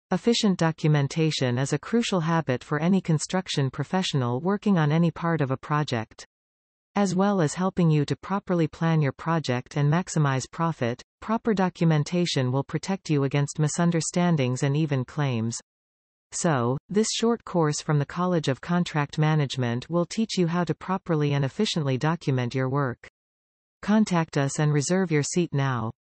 Efficient documentation is a crucial habit for any construction professional working on any part of a project. As well as helping you to properly plan your project and maximize profit, proper documentation will protect you against misunderstandings and even claims. So, this short course from the College of Contract Management will teach you how to properly and efficiently document your work. Contact us and reserve your seat now.